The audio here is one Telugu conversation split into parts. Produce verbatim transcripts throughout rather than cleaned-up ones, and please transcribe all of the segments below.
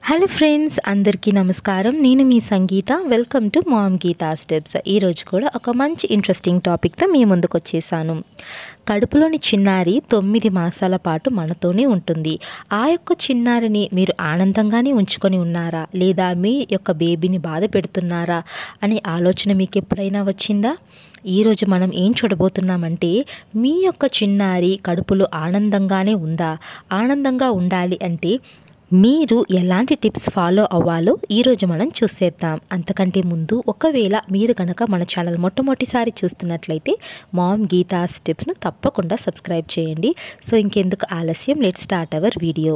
హలో ఫ్రెండ్స్, అందరికీ నమస్కారం. నేను మీ Sangeetha. Welcome to mom Geetha steps. ఈరోజు కూడా ఒక మంచి ఇంట్రెస్టింగ్ టాపిక్తో మీ ముందుకు వచ్చేసాను. కడుపులోని చిన్నారి తొమ్మిది మాసాల పాటు మనతోనే ఉంటుంది. ఆ యొక్క చిన్నారిని మీరు ఆనందంగానే ఉంచుకొని ఉన్నారా, లేదా మీ యొక్క బేబీని బాధ పెడుతున్నారా అనే ఆలోచన మీకు ఎప్పుడైనా వచ్చిందా? ఈరోజు మనం ఏం చూడబోతున్నామంటే, మీ యొక్క చిన్నారి కడుపులో ఆనందంగానే ఉందా? ఆనందంగా ఉండాలి అంటే మీరు ఎలాంటి టిప్స్ ఫాలో అవ్వాలో ఈరోజు మనం చూసేద్దాం. అంతకంటే ముందు ఒకవేళ మీరు కనుక మన ఛానల్ మొట్టమొదటిసారి చూస్తున్నట్లయితే మామ్ గీతా స్టెప్స్ను తప్పకుండా సబ్స్క్రైబ్ చేయండి. సో ఇంకెందుకు ఆలస్యం, let's start our video.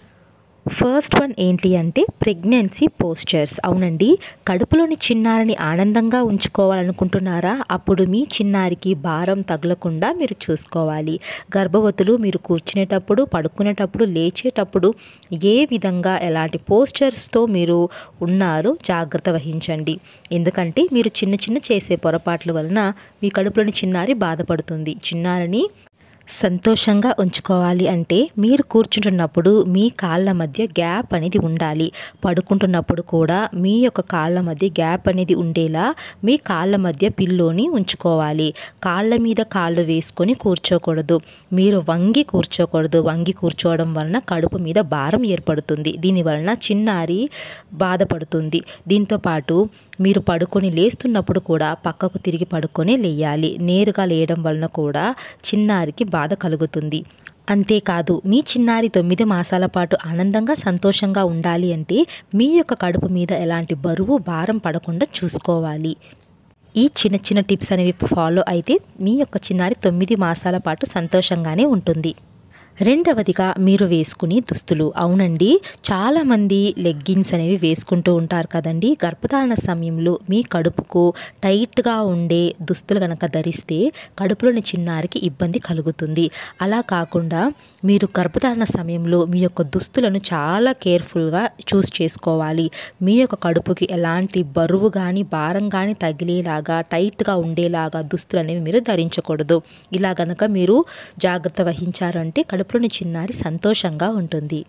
First one ఏంటి అంటే ప్రెగ్నెన్సీ పోస్చర్స్. అవునండి, కడుపులోని చిన్నారిని ఆనందంగా ఉంచుకోవాలనుకుంటున్నారా? అప్పుడు మీ చిన్నారికి భారం తగలకుండా మీరు చూసుకోవాలి. గర్భవతులు మీరు కూర్చునేటప్పుడు, పడుకునేటప్పుడు, లేచేటప్పుడు ఏ విధంగా ఎలాంటి పోస్చర్స్తో మీరు ఉన్నారో జాగ్రత్త వహించండి. ఎందుకంటే మీరు చిన్న చిన్న చేసే పొరపాట్ల వలన మీ కడుపులోని చిన్నారి బాధపడుతుంది. చిన్నారిని సంతోషంగా ఉంచుకోవాలి అంటే మీరు కూర్చుంటున్నప్పుడు మీ కాళ్ళ మధ్య గ్యాప్ అనేది ఉండాలి. పడుకుంటున్నప్పుడు కూడా మీ యొక్క కాళ్ళ మధ్య గ్యాప్ అనేది ఉండేలా మీ కాళ్ళ మధ్య పిల్లోని ఉంచుకోవాలి. కాళ్ళ మీద కాళ్ళు వేసుకొని కూర్చోకూడదు. మీరు వంగి కూర్చోకూడదు. వంగి కూర్చోవడం వలన కడుపు మీద భారం ఏర్పడుతుంది. దీనివలన చిన్నారి బాధపడుతుంది. దీంతోపాటు మీరు పడుకొని లేస్తున్నప్పుడు కూడా పక్కకు తిరిగి పడుకొని లేయాలి. నేరుగా లేయడం వలన కూడా చిన్నారికి బాధ కలుగుతుంది. అంతేకాదు, మీ చిన్నారి తొమ్మిది మాసాల పాటు ఆనందంగా సంతోషంగా ఉండాలి అంటే మీ యొక్క కడుపు మీద ఎలాంటి బరువు భారం పడకుండా చూసుకోవాలి. ఈ చిన్న చిన్న టిప్స్ అనేవి ఫాలో అయితే మీ యొక్క చిన్నారి తొమ్మిది మాసాల పాటు సంతోషంగానే ఉంటుంది. రెండవదిగా మీరు వేసుకునే దుస్తులు. అవునండి, చాలామంది లెగ్గిన్స్ అనేవి వేసుకుంటూ ఉంటారు కదండి. గర్భధారణ సమయంలో మీ కడుపుకు టైట్గా ఉండే దుస్తులు కనుక ధరిస్తే కడుపులోని చిన్నారికి ఇబ్బంది కలుగుతుంది. అలా కాకుండా మీరు గర్భధారణ సమయంలో మీ యొక్క దుస్తులను చాలా కేర్ఫుల్గా చూస్ చేసుకోవాలి. మీ యొక్క కడుపుకి ఎలాంటి బరువు కానీ భారం కానీ తగిలేలాగా టైట్గా ఉండేలాగా దుస్తులు అనేవి మీరు ధరించకూడదు. ఇలా గనక మీరు జాగ్రత్త వహించారంటే కడుపులోని చిన్నారి సంతోషంగా ఉంటుంది.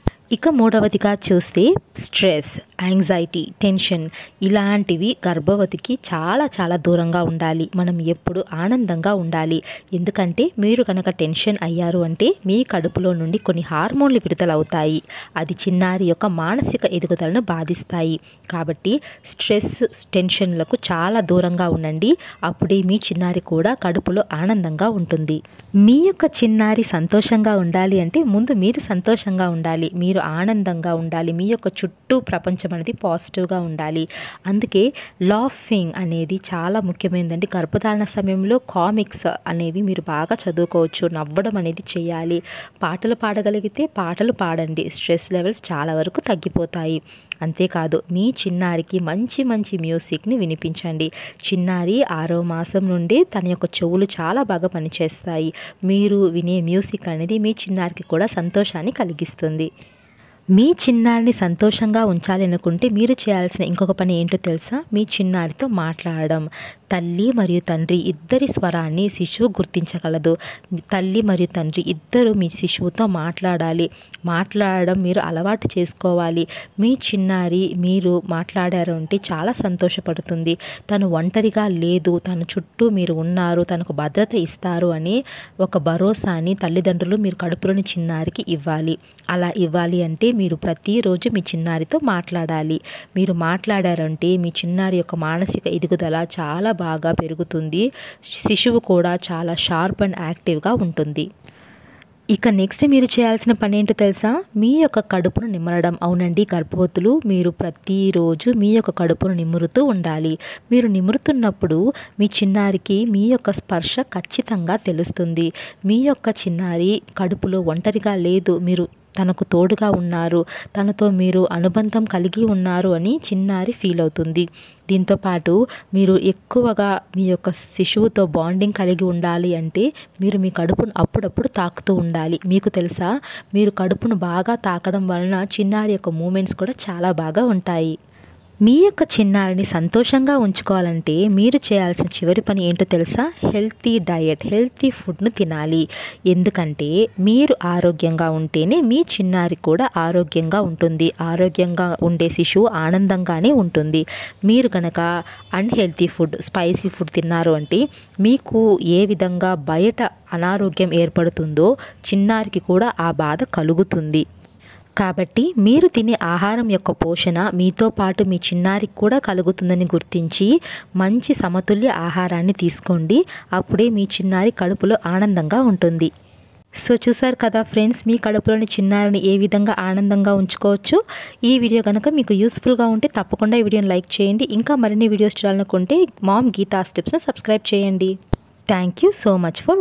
ఇక మూడవదిగా చూస్తే స్ట్రెస్, యాంగ్జైటీ, టెన్షన్ ఇలాంటివి గర్భవతికి చాలా చాలా దూరంగా ఉండాలి. మనం ఎప్పుడు ఆనందంగా ఉండాలి. ఎందుకంటే మీరు కనుక టెన్షన్ అయ్యారు అంటే మీ కడుపులో నుండి కొన్ని హార్మోన్లు విడుదలవుతాయి. అది చిన్నారి యొక్క మానసిక ఎదుగుదలను బాధిస్తాయి. కాబట్టి స్ట్రెస్, టెన్షన్లకు చాలా దూరంగా ఉండండి. అప్పుడే మీ చిన్నారి కూడా కడుపులో ఆనందంగా ఉంటుంది. మీ యొక్క చిన్నారి సంతోషంగా ఉండాలి అంటే ముందు మీరు సంతోషంగా ఉండాలి. మీరు ఆనందంగా ఉండాలి. మీ యొక్క చుట్టూ ప్రపంచం అనేది పాజిటివ్గా ఉండాలి. అందుకే లాఫింగ్ అనేది చాలా ముఖ్యమైనదండి. గర్భధారణ సమయంలో కామిక్స్ అనేవి మీరు బాగా చదువుకోవచ్చు. నవ్వడం అనేది చేయాలి. పాటలు పాడగలిగితే పాటలు పాడండి. స్ట్రెస్ లెవెల్స్ చాలా వరకు తగ్గిపోతాయి. అంతేకాదు, మీ చిన్నారికి మంచి మంచి మ్యూజిక్ని వినిపించండి. చిన్నారి ఆరో మాసం నుండి తన యొక్క చెవులు చాలా బాగా పనిచేస్తాయి. మీరు వినే మ్యూజిక్ అనేది మీ చిన్నారికి కూడా సంతోషాన్ని కలిగిస్తుంది. మీ చిన్నారిని సంతోషంగా ఉంచాలి అనుకుంటే మీరు చేయాల్సిన ఇంకొక పని ఏంటో తెలుసా? మీ చిన్నారితో మాట్లాడడం. తల్లి మరియు తండ్రి ఇద్దరి స్వరాన్ని శిశువు గుర్తించగలదు. తల్లి మరియు తండ్రి ఇద్దరు మీ శిశువుతో మాట్లాడాలి. మాట్లాడడం మీరు అలవాటు చేసుకోవాలి. మీ చిన్నారి మీరు మాట్లాడారు అంటే చాలా సంతోషపడుతుంది. తను ఒంటరిగా లేదు, తన చుట్టూ మీరు ఉన్నారు, తనకు భద్రత ఇస్తారు అని ఒక భరోసాని తల్లిదండ్రులు మీరు కడుపులోని చిన్నారికి ఇవ్వాలి. అలా ఇవ్వాలి అంటే మీరు ప్రతిరోజు మీ చిన్నారితో మాట్లాడాలి. మీరు మాట్లాడారంటే మీ చిన్నారి యొక్క మానసిక ఎదుగుదల చాలా బాగా పెరుగుతుంది. శిశువు కూడా చాలా షార్ప్ అండ్ యాక్టివ్గా ఉంటుంది. ఇక నెక్స్ట్ మీరు చేయాల్సిన పని ఏంటో తెలుసా? మీ యొక్క కడుపును నిమ్మరడం. అవునండి, గర్భవతులు మీరు ప్రతిరోజు మీ యొక్క కడుపును నిమురుతూ ఉండాలి. మీరు నిమురుతున్నప్పుడు మీ చిన్నారికి మీ యొక్క స్పర్శ ఖచ్చితంగా తెలుస్తుంది. మీ యొక్క చిన్నారి కడుపులో ఒంటరిగా లేదు, మీరు తనకు తోడుగా ఉన్నారు, తనతో మీరు అనుబంధం కలిగి ఉన్నారు అని చిన్నారి ఫీల్ అవుతుంది. దీంతోపాటు మీరు ఎక్కువగా మీ యొక్క శిశువుతో బాండింగ్ కలిగి ఉండాలి అంటే మీరు మీ కడుపును అప్పుడప్పుడు తాకుతూ ఉండాలి. మీకు తెలుసా, మీరు కడుపును బాగా తాకడం వలన చిన్నారి యొక్క మూమెంట్స్ కూడా చాలా బాగా ఉంటాయి. మీ యొక్క చిన్నారిని సంతోషంగా ఉంచుకోవాలంటే మీరు చేయాల్సిన చివరి పని ఏంటో తెలుసా? హెల్తీ డయట్, హెల్తీ ఫుడ్ను తినాలి. ఎందుకంటే మీరు ఆరోగ్యంగా ఉంటేనే మీ చిన్నారి కూడా ఆరోగ్యంగా ఉంటుంది. ఆరోగ్యంగా ఉండే శిశువు ఆనందంగానే ఉంటుంది. మీరు కనుక అన్‌హెల్తీ ఫుడ్, స్పైసీ ఫుడ్ తిన్నారు అంటే మీకు ఏ విధంగా బయట అనారోగ్యం ఏర్పడుతుందో చిన్నారికి కూడా ఆ బాధ కలుగుతుంది. కాబట్టి మీరు తినే ఆహారం యొక్క పోషణ మీతో పాటు మీ చిన్నారికి కూడా కలుగుతుందని గుర్తించి మంచి సమతుల్య ఆహారాన్ని తీసుకోండి. అప్పుడే మీ చిన్నారి కడుపులో ఆనందంగా ఉంటుంది. సో చూసారు కదా ఫ్రెండ్స్, మీ కడుపులోని చిన్నారిని ఏ విధంగా ఆనందంగా ఉంచుకోవచ్చు. ఈ వీడియో కనుక మీకు యూస్ఫుల్గా ఉంటే తప్పకుండా ఈ వీడియోని లైక్ చేయండి. ఇంకా మరిన్ని వీడియోస్ చూడాలనుకుంటే మామ్ గీతా స్టెప్స్ను సబ్స్క్రైబ్ చేయండి. Thank you so much for